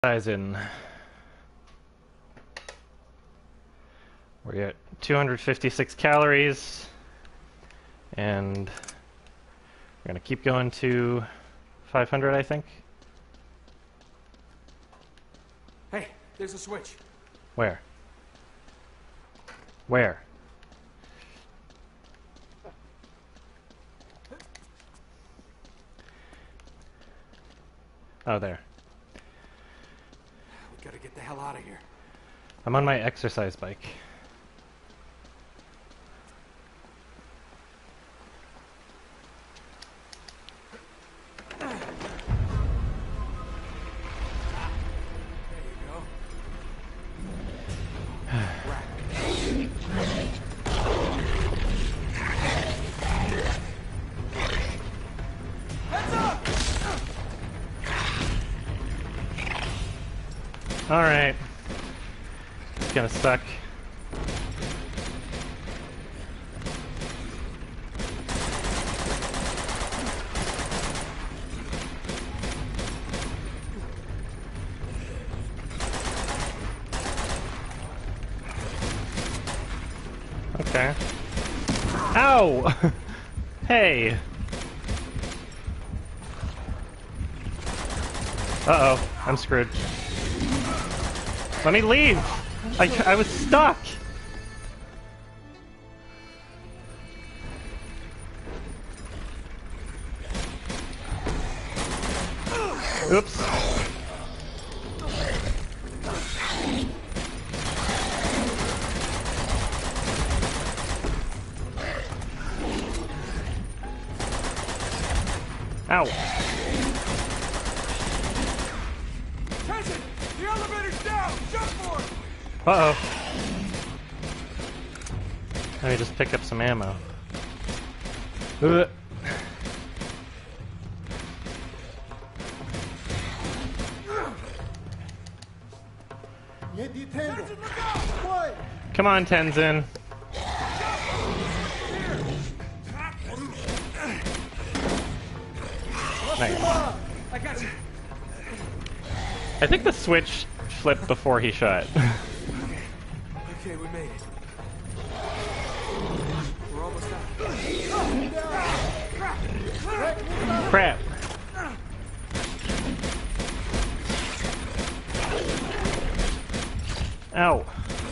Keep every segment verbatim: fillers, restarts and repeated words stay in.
In. We're at two hundred fifty-six calories, and we're gonna keep going to five hundred, I think. Hey, there's a switch. Where? Where? Oh, there. We gotta get the hell out of here. I'm on my exercise bike. Alright. It's gonna suck. Okay. Ow! Hey! Uh-oh, I'm screwed. Let me leave! I, I was stuck! Oops. Ow. Attention! The elevator's down! Jump for it! Uh-oh. Let me just pick up some ammo. Ugh. Come on, Tenzin. Nice. I got you. I think the switch flipped before he shot. Okay, we made it. We're almost out. Crap. Ow.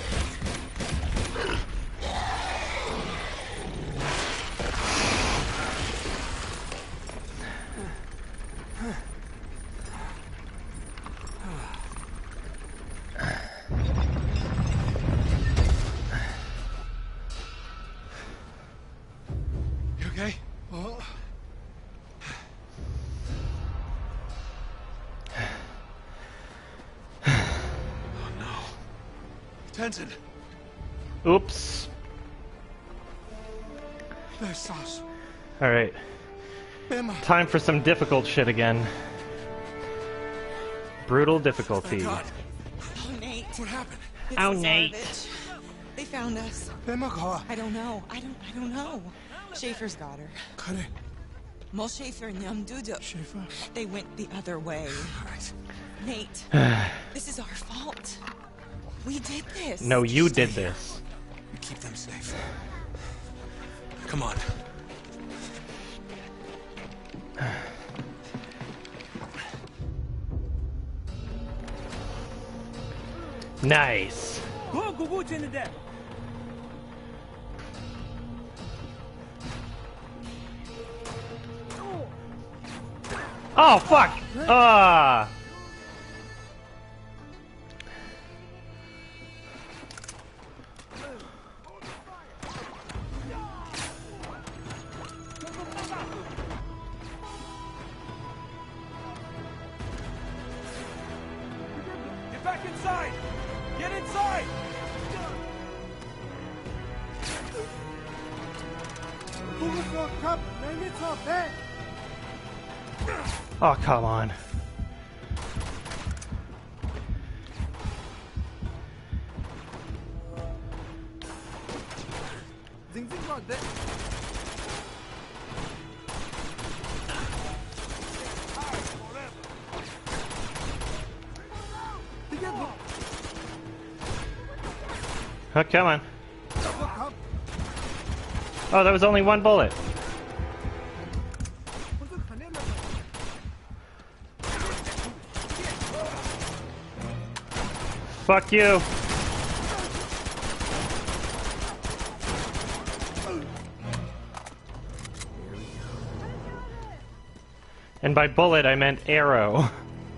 You okay? Oh. Oh no. Tenzin. Oops. There's sauce. Alright. Emma. Time for some difficult shit again. Brutal difficulty. God. Oh, Nate. What happened? It's Oh, the Nate. Tsarevich. They found us. Emma, I don't know. I don't. I don't know. Schaefer's got her. Kare. Mol Schaefer and Yum Dudu. Schaefer. They went the other way. All right. Nate, this is our fault. We did this. No, you did this. We keep them safe. Come on. Nice. Go, go, go, turn it down. Oh, fuck! Ah! Get back inside! Get inside! Oh, come on. Oh, come on. Oh, that was only one bullet. Fuck you. And by bullet, I meant arrow.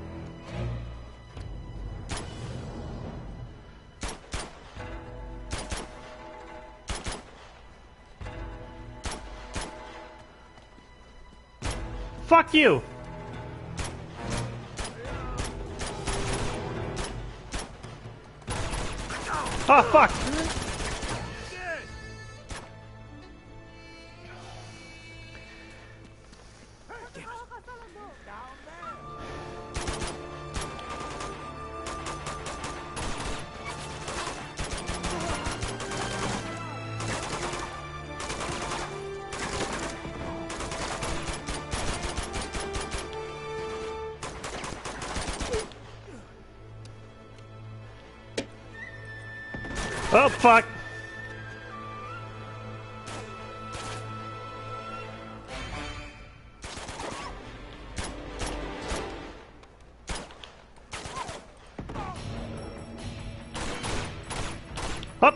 Fuck you! Oh, fuck! Oh, fuck! Up!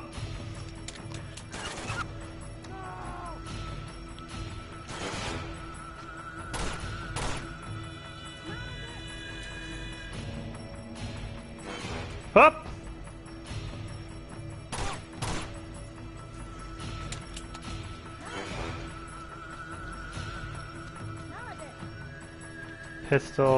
Up! Pistol.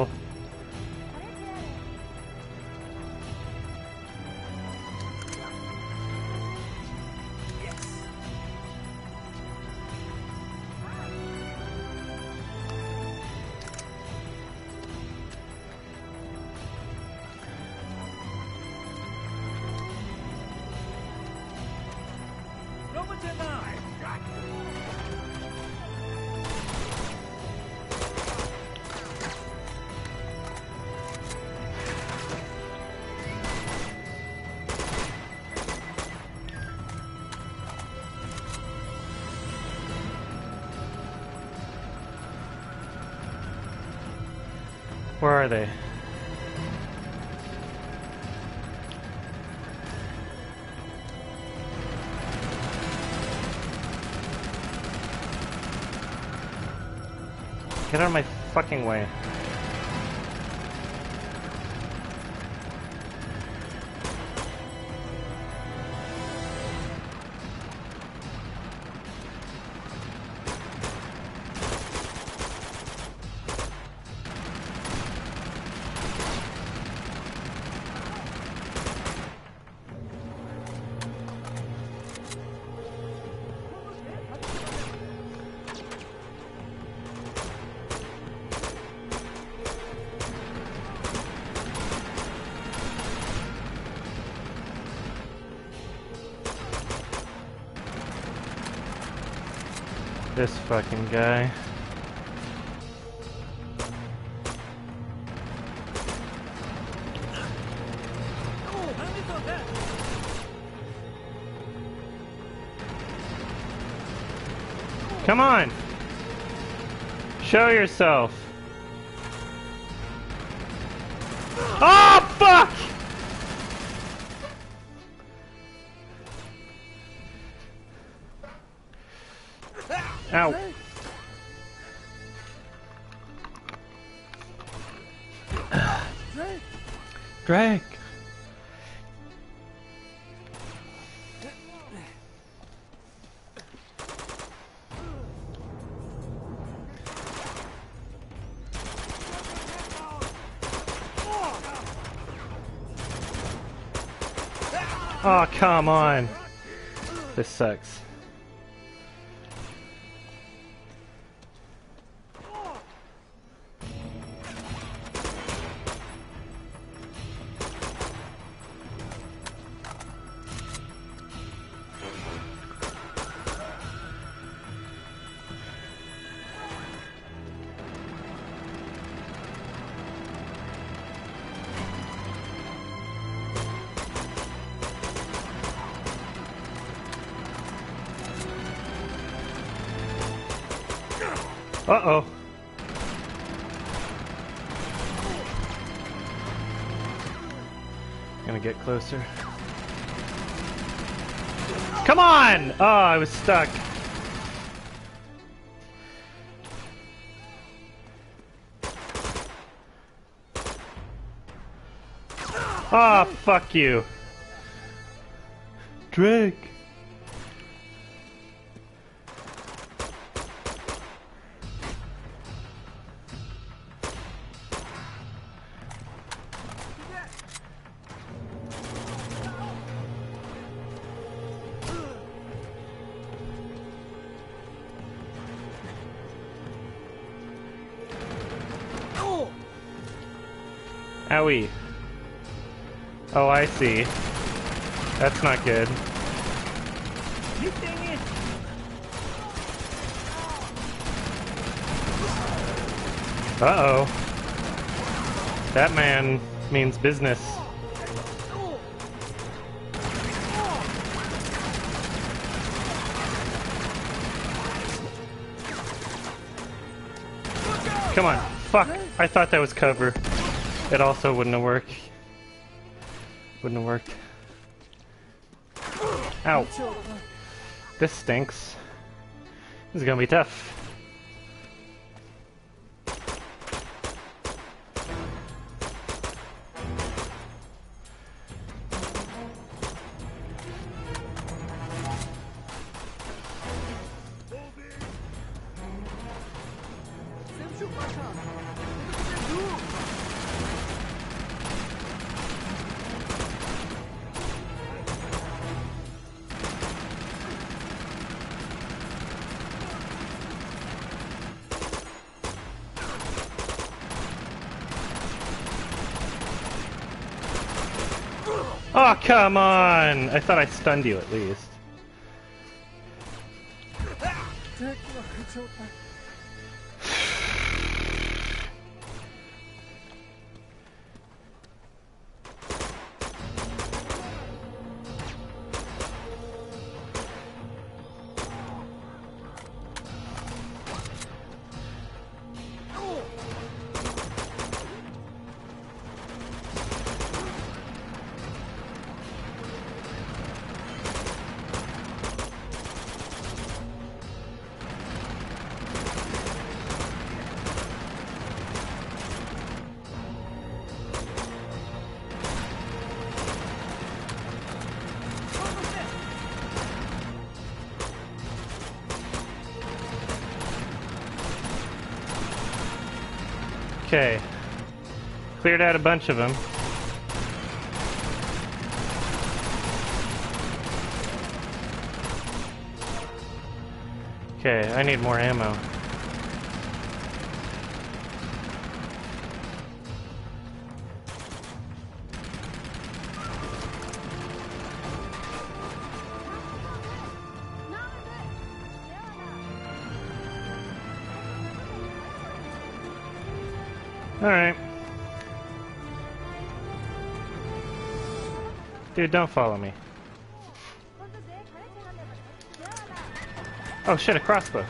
Where are they? Get out of my fucking way. This fucking guy. Come on! Show yourself! Oh, fuck! Ow. Drake. Oh, come on. This sucks. Uh-oh. Gonna get closer. Come on! Oh, I was stuck. Ah, oh, fuck you. Drake. Owie. Oh, I see. That's not good. Uh-oh. That man means business. Come on. Fuck. I thought that was cover. It also wouldn't have worked. Wouldn't have worked. Ow. This stinks. This is gonna be tough. Oh, come on! I thought I stunned you at least. Okay. Cleared out a bunch of them. Okay, I need more ammo. Alright. Dude, don't follow me. Oh shit, a crossbow.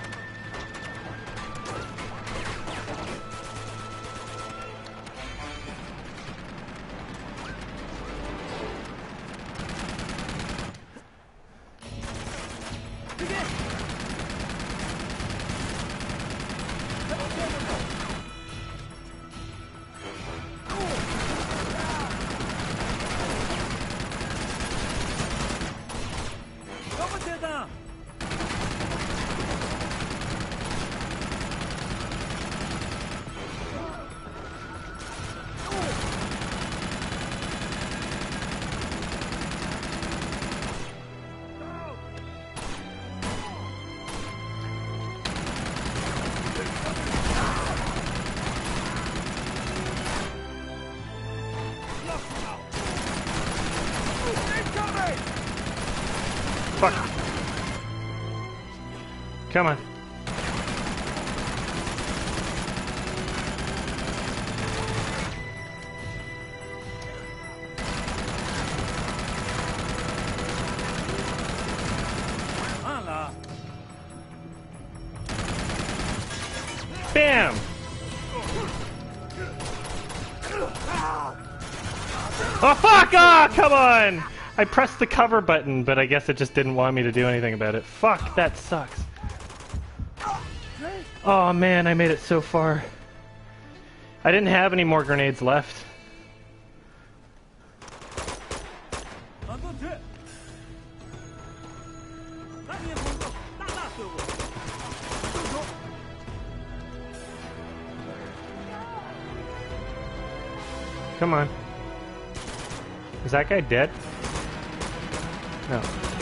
Fuck. Come on. Bam! Oh fuck! Ah, come on! I pressed the cover button, but I guess it just didn't want me to do anything about it. Fuck, that sucks. Oh man, I made it so far. I didn't have any more grenades left. Come on. Is that guy dead? No.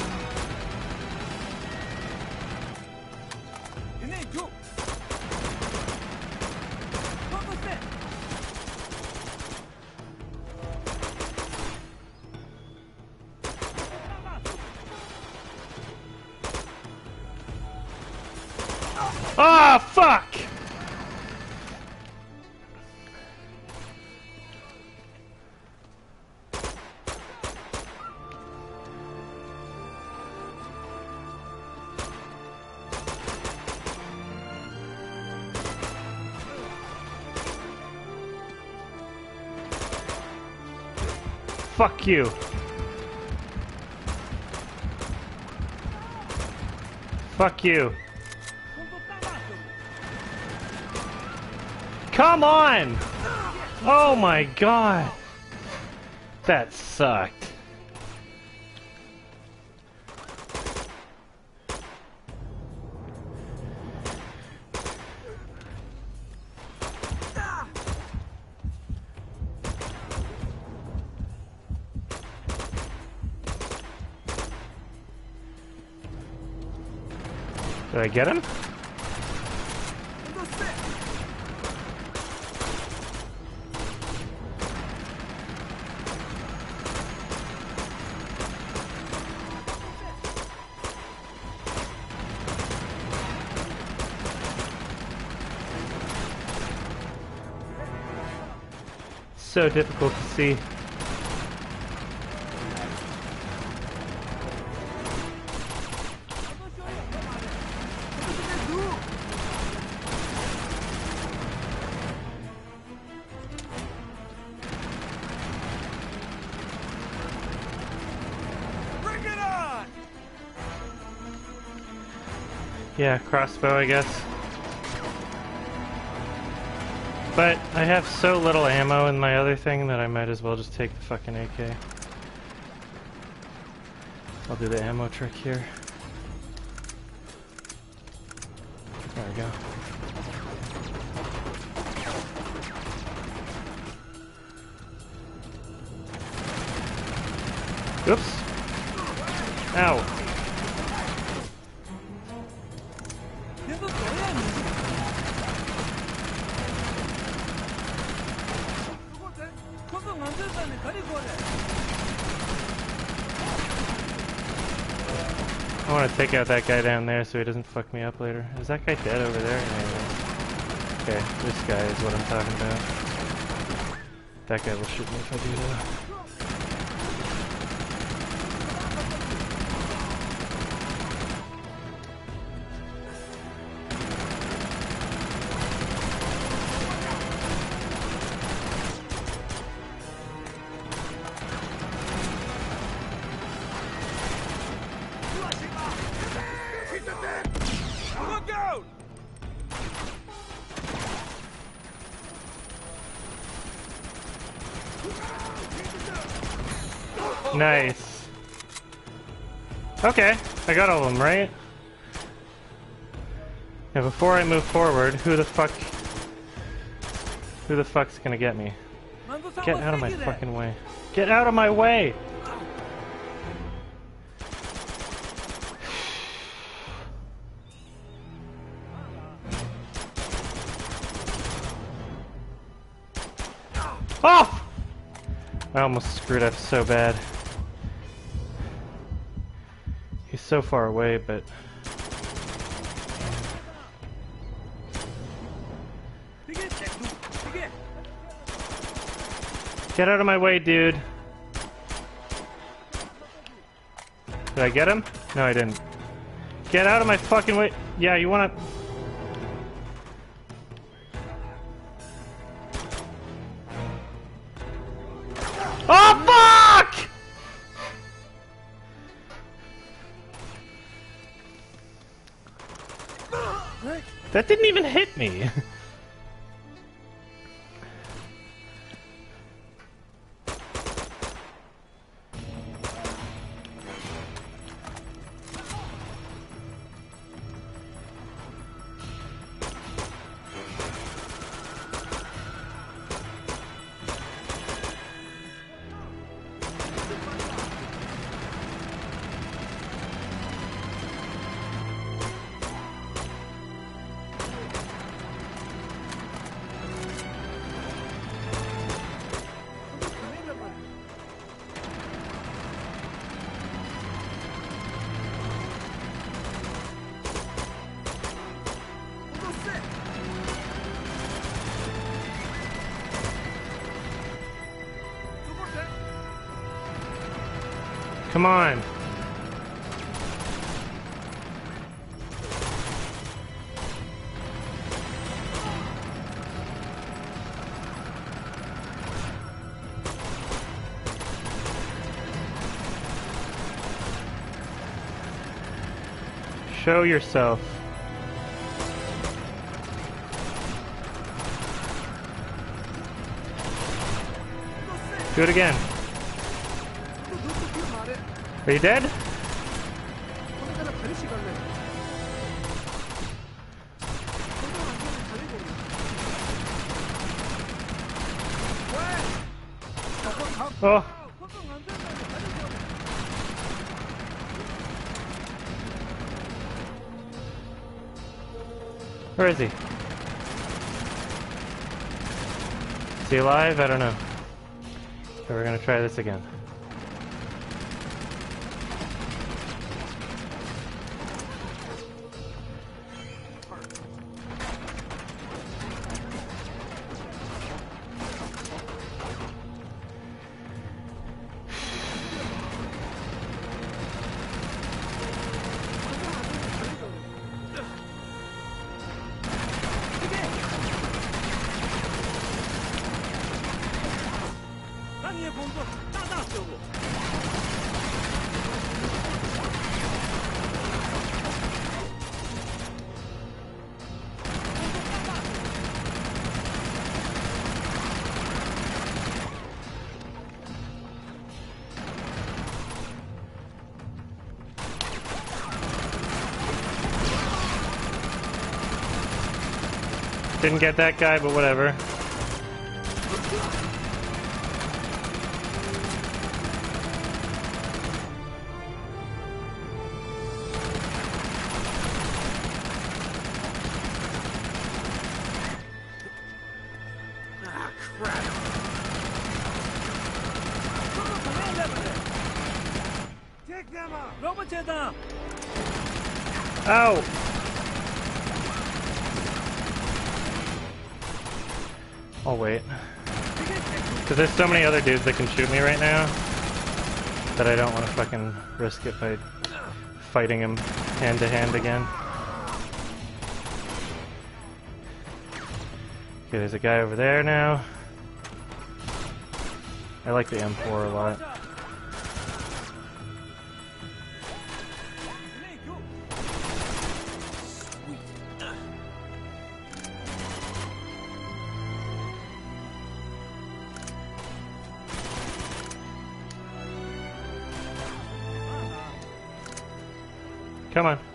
Ah, fuck! Fuck you. Fuck you. Come on! Oh my god! That sucked. Did I get him? So difficult to see. Bring it on! Yeah, crossbow, I guess. But I have so little ammo in my other thing that I might as well just take the fucking A K. I'll do the ammo trick here. There we go. Oops. Ow. I want to take out that guy down there so he doesn't fuck me up later. Is that guy dead over there? Yeah, okay, this guy is what I'm talking about. That guy will shoot me if I do that. Look out! Nice. Okay, I got all of them, right? Now before I move forward, who the fuck... Who the fuck's gonna get me? Get out of my fucking way. Get out of my way! Oh! I almost screwed up so bad. He's so far away, but... Get out of my way, dude. Did I get him? No, I didn't. Get out of my fucking way. Yeah, you wanna... Oh fuck! That didn't even hit me. Come on. Show yourself. Do it again. Are you dead? Oh. Where is he? Is he alive? I don't know. So we're gonna try this again. Didn't get that guy, but whatever. Ow! I'll wait. Because there's so many other dudes that can shoot me right now that I don't want to fucking risk it by fighting him hand to hand again. Okay, there's a guy over there now. I like the M four a lot. Come on.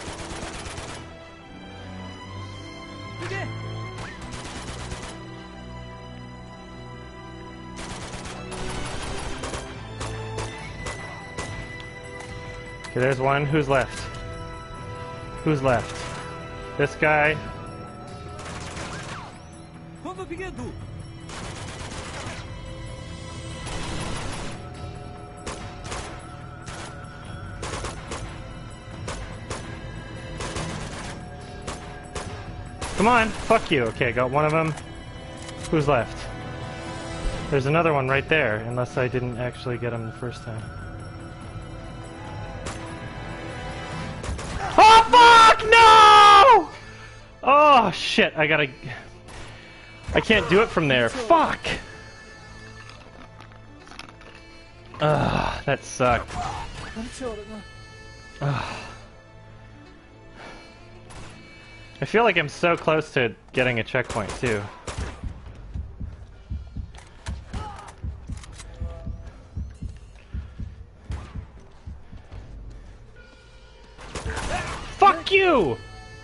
Okay, there's one. Who's left? Who's left? This guy. Come on, fuck you. Okay, got one of them. Who's left? There's another one right there, unless I didn't actually get him the first time. Oh fuck, no! Oh shit, I gotta... I can't do it from there, fuck! Ugh, that sucked. Ugh. I feel like I'm so close to getting a checkpoint too. Fuck you!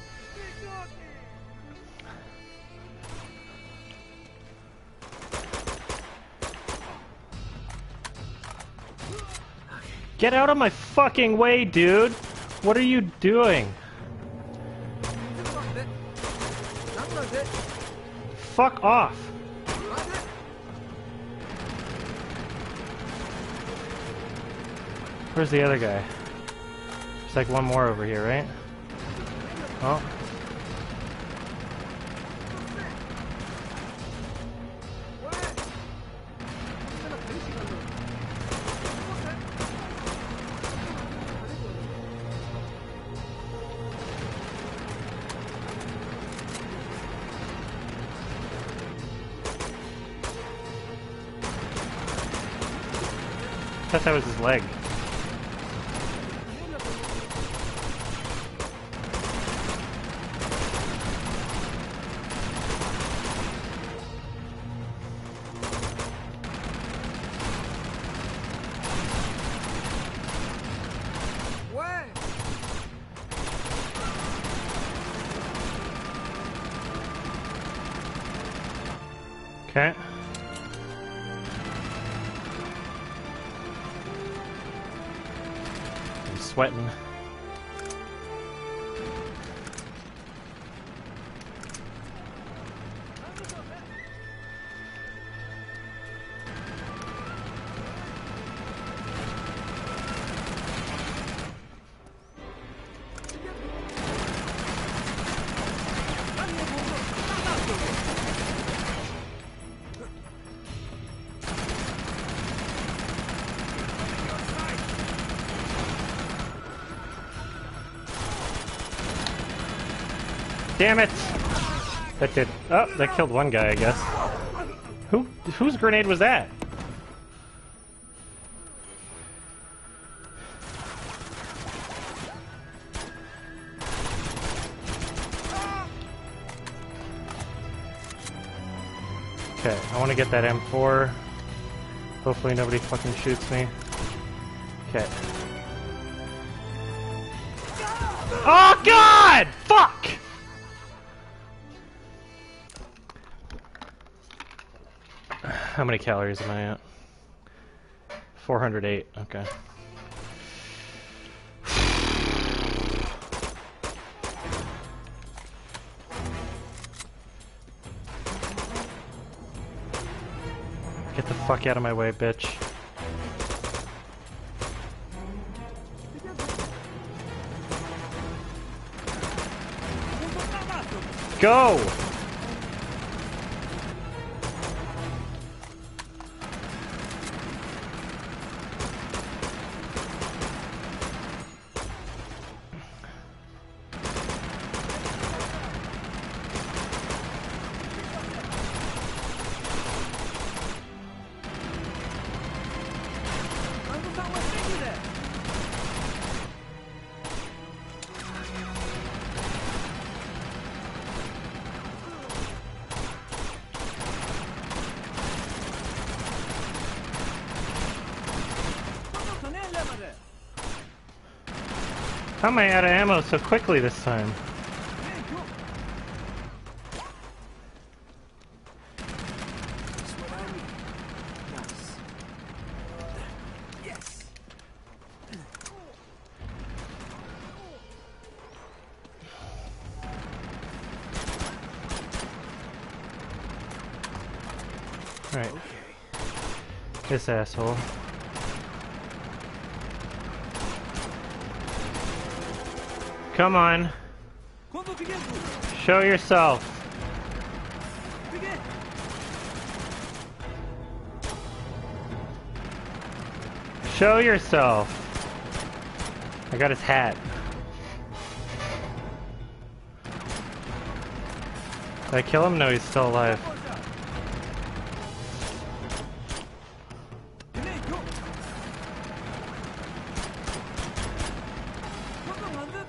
Get out of my fucking way, dude! What are you doing? Fuck off! Where's the other guy? There's like one more over here, right? Oh. I thought that was his leg. Okay. I'm sweating. Damn it! That did. Oh, that killed one guy, I guess. Who? Whose grenade was that? Okay, I want to get that M four. Hopefully nobody fucking shoots me. Okay. Oh God! Fuck! How many calories am I at? four hundred eight, okay. Get the fuck out of my way, bitch. Go! How am I out of ammo so quickly this time? Alright. This asshole. Come on. Show yourself. Show yourself. I got his hat. Did I kill him? No, he's still alive.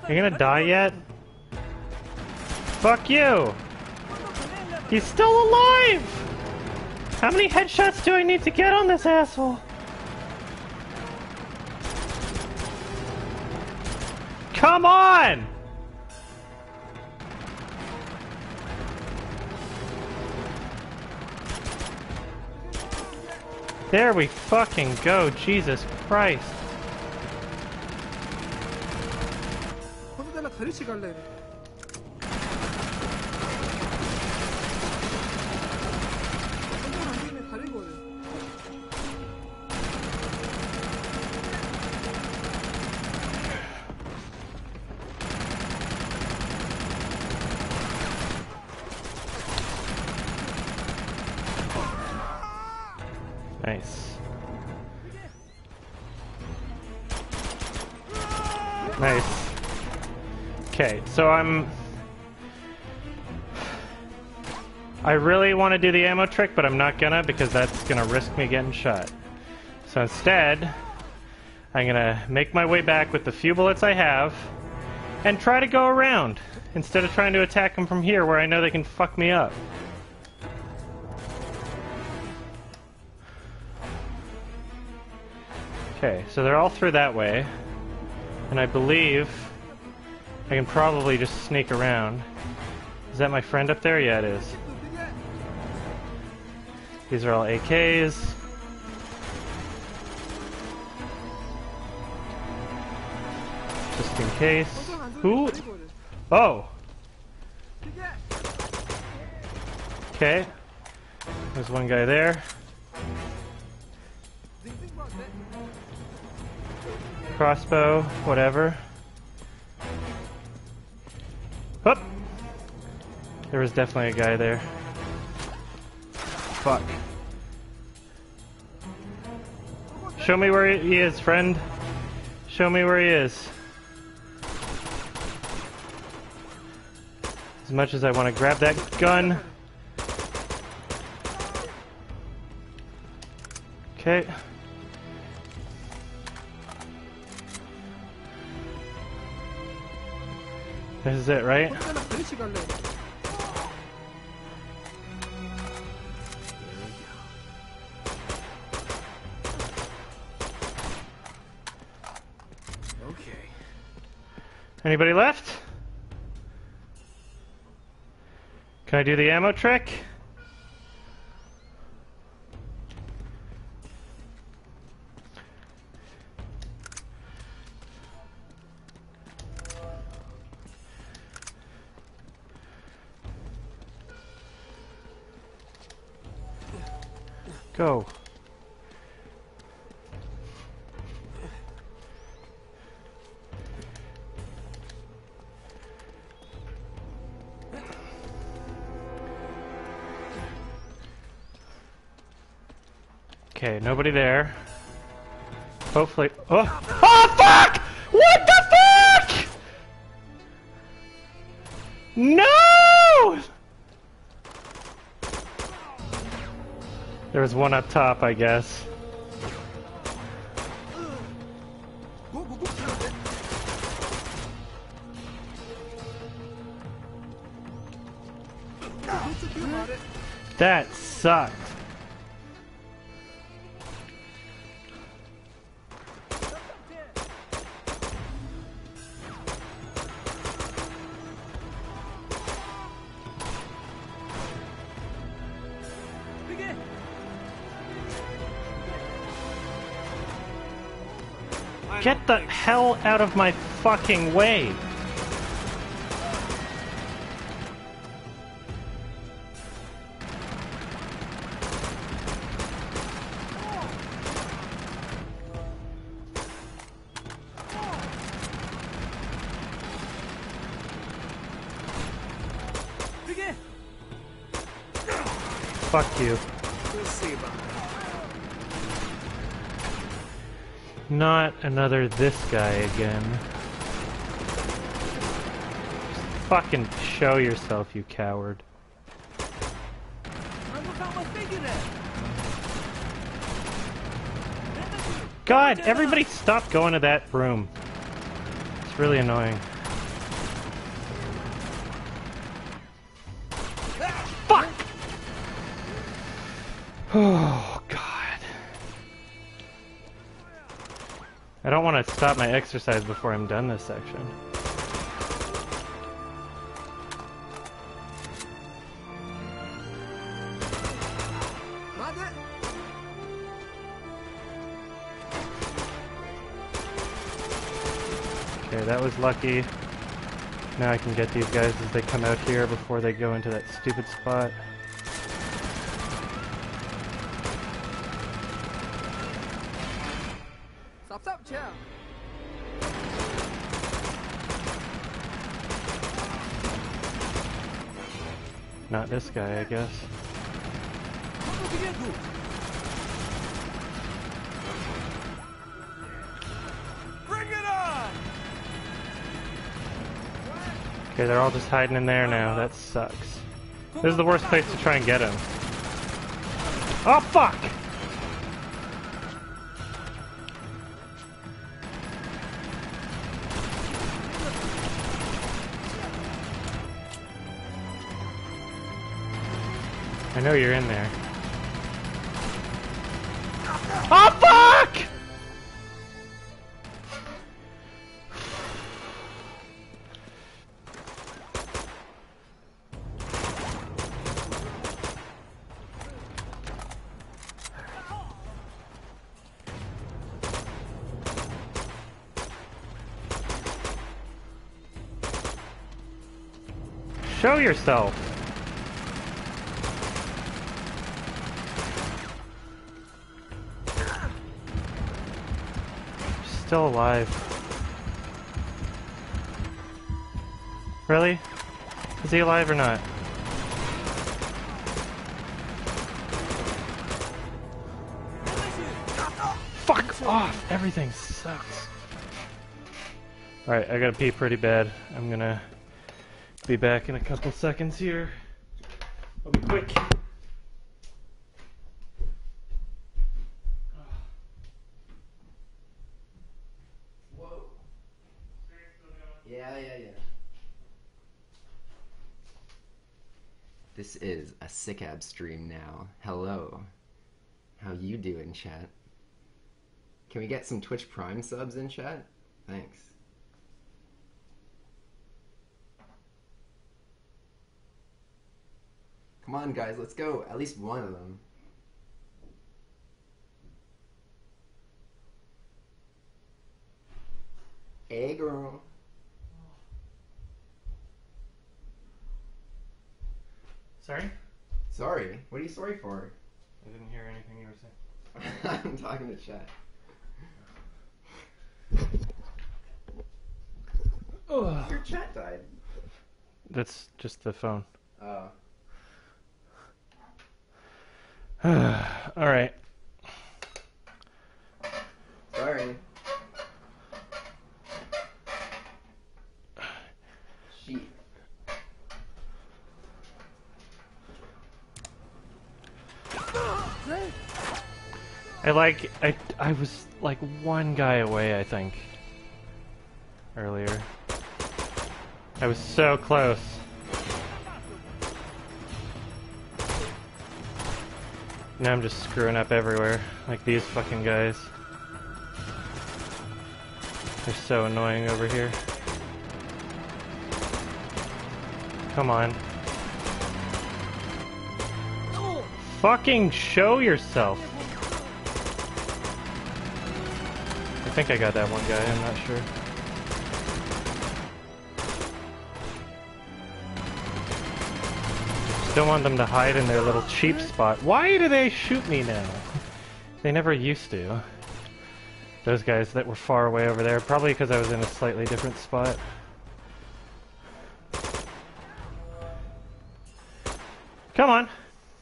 You gonna die yet? Fuck you! He's still alive! How many headshots do I need to get on this asshole? Come on! There we fucking go, Jesus Christ. 혼자라 가리치 갈래. 혼자 가린 거네. Nice. Nice. Okay, so I'm... I really want to do the ammo trick, but I'm not gonna because that's gonna risk me getting shot. So instead, I'm gonna make my way back with the few bullets I have and try to go around instead of trying to attack them from here where I know they can fuck me up. Okay, so they're all through that way, and I believe I can probably just sneak around. Is that my friend up there? Yeah, it is. These are all A Ks. Just in case. Who? Oh! Okay. There's one guy there. Crossbow, whatever. Hup! There was definitely a guy there. Fuck. Show me where he is, friend. Show me where he is. As much as I want to grab that gun. Okay. This is it, right? Okay. Anybody left? Can I do the ammo trick? Go. Okay, nobody there. Hopefully. Oh! Oh, fuck! What the fuck? No! There was one up top, I guess. That sucked. Get the hell out of my fucking way! Fuck you. Not another this guy again. Just fucking show yourself, you coward. God, everybody stop going to that room. It's really annoying. Oh, God. I don't want to stop my exercise before I'm done this section. Okay, that was lucky. Now I can get these guys as they come out here before they go into that stupid spot. Stop, stop, chill. Not this guy, I guess. Bring it on! Okay, they're all just hiding in there now. That sucks. This is the worst place to try and get him. Oh, fuck! I know you're in there. Oh, fuck! Show yourself! Still alive. Really? Is he alive or not? Fuck off! Everything sucks. Alright, I gotta pee pretty bad. I'm gonna be back in a couple seconds here. I'll be quick. Yeah, yeah, yeah. This is a sick ab stream now. Hello. How you doing, chat? Can we get some Twitch Prime subs in chat? Thanks. Come on, guys, let's go. At least one of them. Hey, girl. Sorry? Sorry. What are you sorry for? I didn't hear anything you were saying. I'm talking to chat. Oh. Your chat died. That's just the phone. Oh. Alright. Sorry. Sheet. I like, I, I was like one guy away, I think, earlier. I was so close. Now I'm just screwing up everywhere, like these fucking guys. They're so annoying over here. Come on. Fucking show yourself! I think I got that one guy, I'm not sure. Just don't want them to hide in their little cheap spot. Why do they shoot me now? They never used to. Those guys that were far away over there, probably because I was in a slightly different spot. Come on!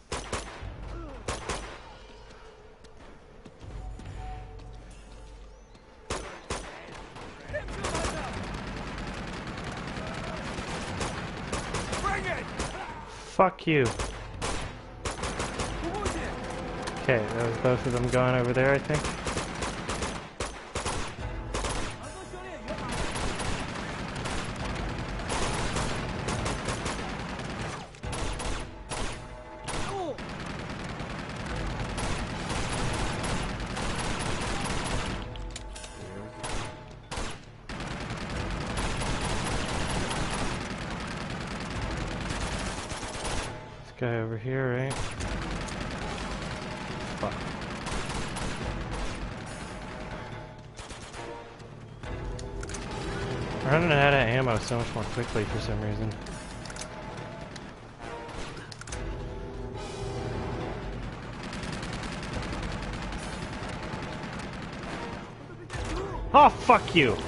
Fuck you. Okay, that was both of them gone over there, I think. Guy over here, right? Fuck. I'm running out of ammo so much more quickly for some reason. Oh, fuck you!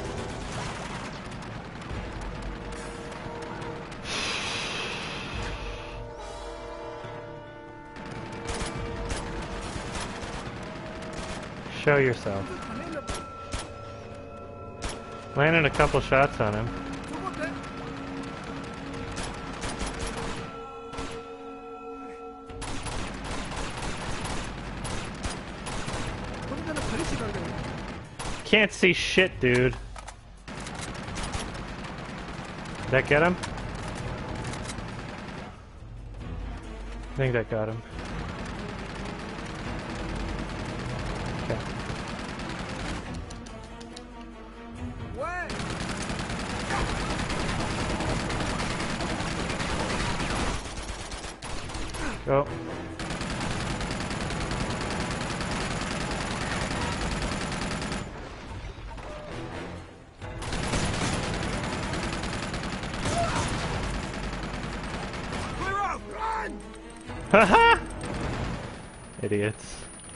Show yourself. Landed a couple shots on him. Can't see shit, dude. Did that get him? I think that got him. Okay. Go. Haha! Idiots.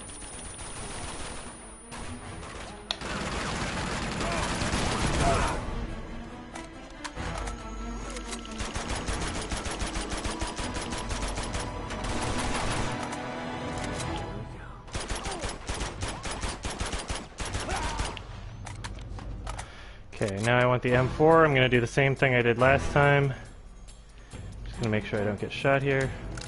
Okay, now I want the M four. I'm gonna do the same thing I did last time. Just gonna make sure I don't get shot here.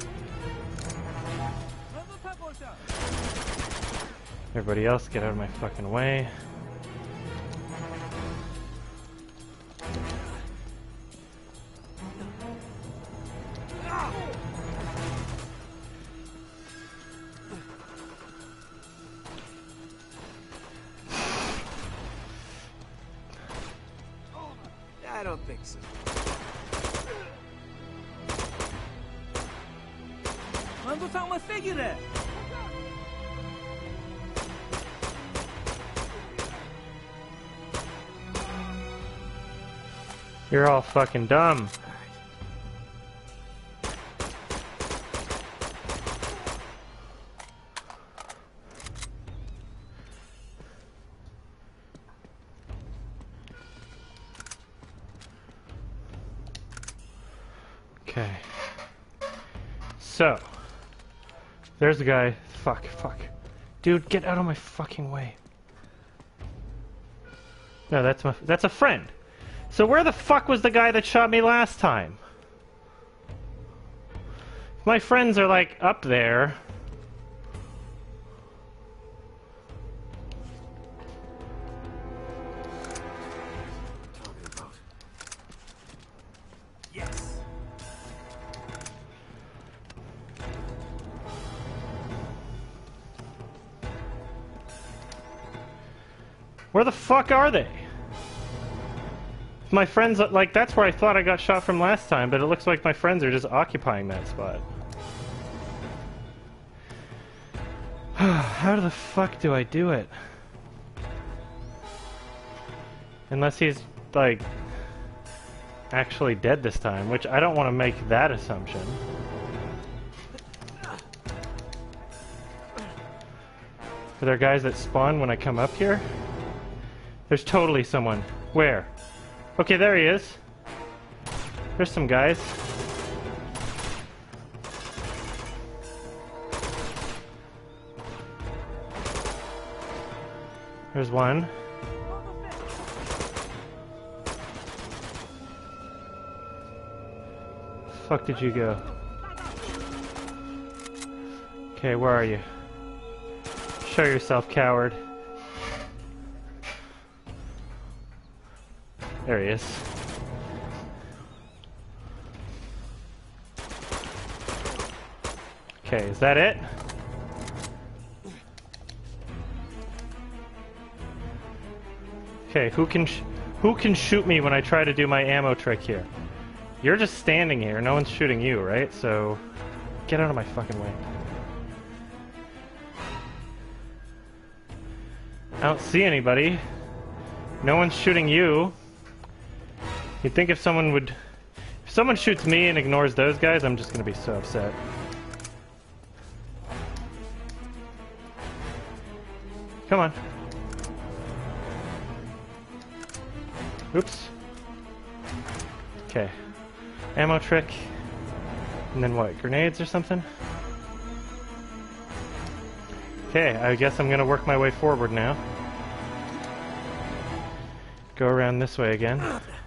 Everybody else, get out of my fucking way. I don't think so. Quando tá uma figura? You're all fucking dumb. Okay. So, there's the guy. Fuck, fuck. Dude, get out of my fucking way. No, that's my that's a friend. So where the fuck was the guy that shot me last time? My friends are like up there. Yes. Where the fuck are they? My friends, like, that's where I thought I got shot from last time, but it looks like my friends are just occupying that spot. How the fuck do I do it? Unless he's, like, actually dead this time, which I don't want to make that assumption. Are there guys that spawn when I come up here? There's totally someone. Where? Okay, there he is. There's some guys. There's one. Fuck did you go? Okay, where are you? Show yourself, coward. There he is. Okay, is that it? Okay, who can sh who can shoot me when I try to do my ammo trick here? You're just standing here. No one's shooting you, right? So Get out of my fucking way. I don't see anybody. No one's shooting you. You'd think if someone would... If someone shoots me and ignores those guys, I'm just gonna be so upset. Come on. Oops. Okay. Ammo trick. And then what? Grenades or something? Okay, I guess I'm gonna work my way forward now. Go around this way again.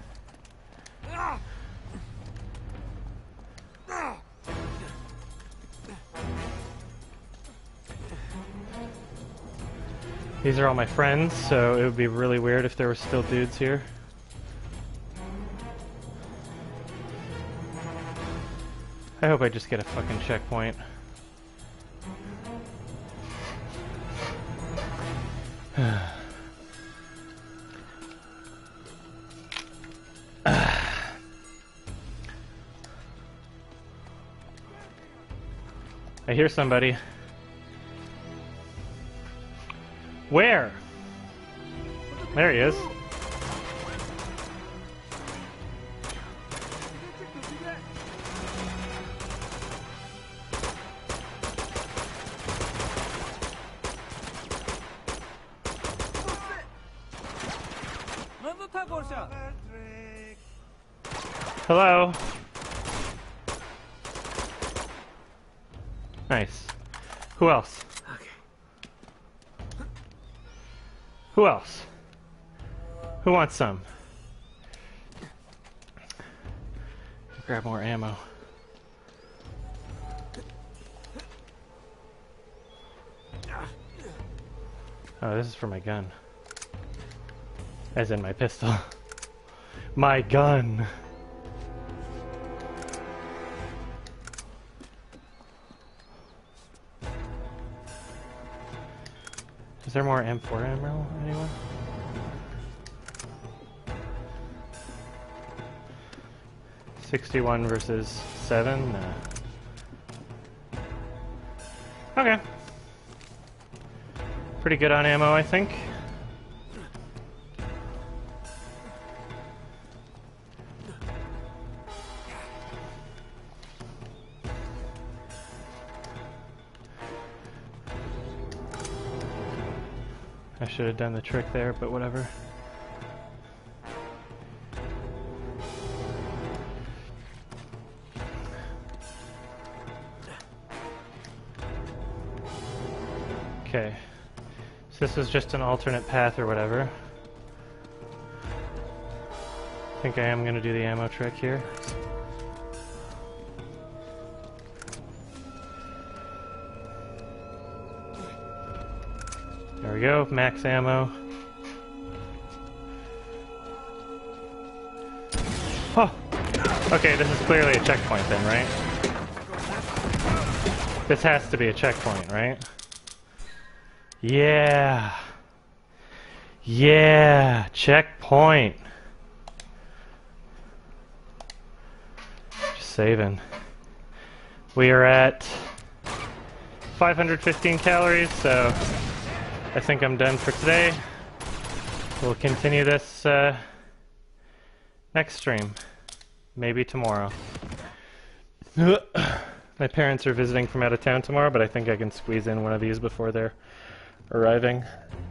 These are all my friends, so it would be really weird if there were still dudes here. I hope I just get a fucking checkpoint. I hear somebody. Where? There he is. Hello. Nice. Who else? Who else? Who wants some? Grab more ammo. Oh, this is for my gun. As in my pistol. My gun! Is there more M four ammo, anyone? sixty-one versus seven? Nah. Okay. Pretty good on ammo, I think. I should have done the trick there, but whatever. Okay. So this was just an alternate path or whatever. I think I am going to do the ammo trick here. There we go, max ammo. Oh! Okay, this is clearly a checkpoint then, right? This has to be a checkpoint, right? Yeah! Yeah! Checkpoint! Just saving. We are at five hundred fifteen calories, so I think I'm done for today. We'll continue this uh, next stream. Maybe tomorrow. My parents are visiting from out of town tomorrow, but I think I can squeeze in one of these before they're arriving.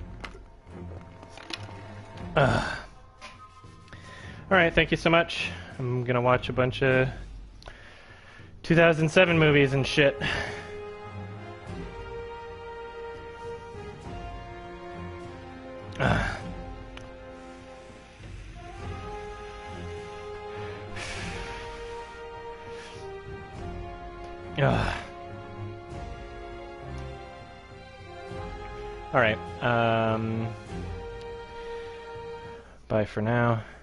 Uh. Alright, thank you so much. I'm gonna watch a bunch of two thousand seven movies and shit. Uh. Uh. All right. Um, bye for now.